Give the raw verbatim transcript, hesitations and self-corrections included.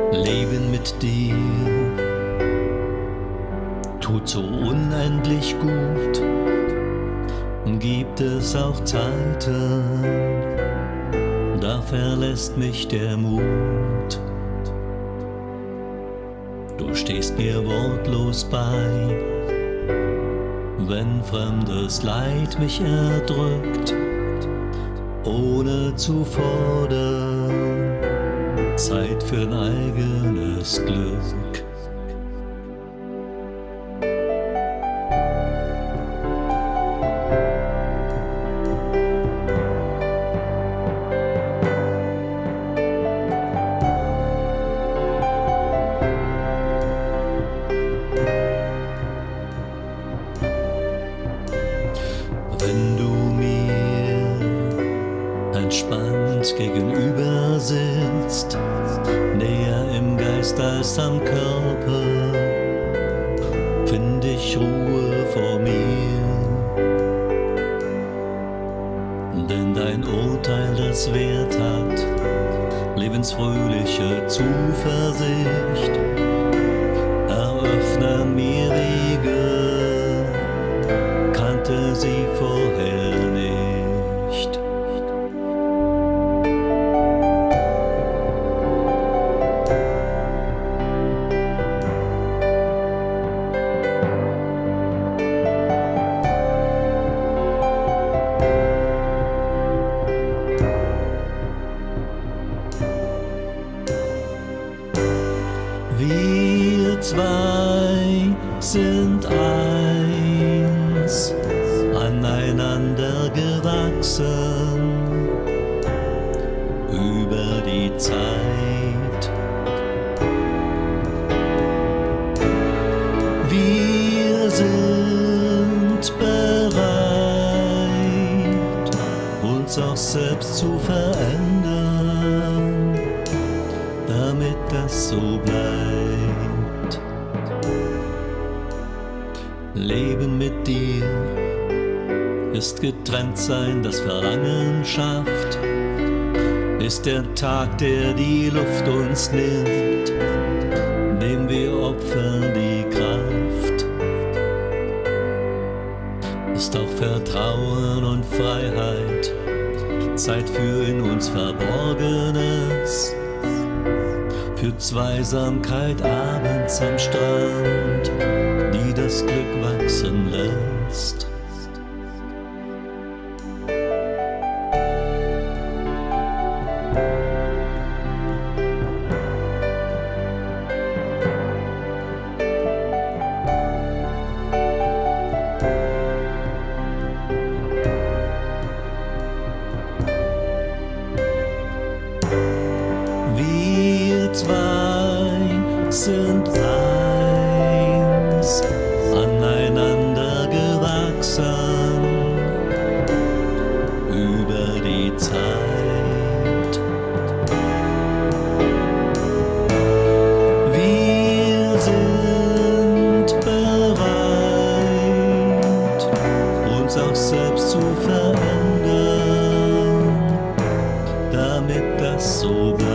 Leben mit dir tut so unendlich gut. Gibt es auch Zeiten, da verlässt mich der Mut. Du stehst mir wortlos bei, wenn fremdes Leid mich erdrückt, ohne zu fordern Zeit für ein eigenes Glück. Wenn du mir entspannt gegenüber sitzt, näher im Geist als am Körper, find ich Ruhe vor mir. Denn dein Urteil, das Wert hat, lebensfröhliche Zuversicht, eröffnen mir Wege, kannte sie vorher nicht. Wir zwei sind eins, aneinander gewachsen über die Zeit. Wir sind bereit, uns auch selbst zu verändern, damit das so bleibt. Leben mit dir ist getrennt sein, das Verlangen schafft, ist der Tag, der die Luft uns nimmt, dem wir opfern die Kraft, ist auch Vertrauen und Freiheit, Zeit für in uns Verborgenes, für Zweisamkeit abends am Strand, die das Glück wachsen lässt. Wir zwei sind eins, aneinander gewachsen über die Zeit. Wir sind bereit, uns auch selbst zu verändern, damit das so bleibt.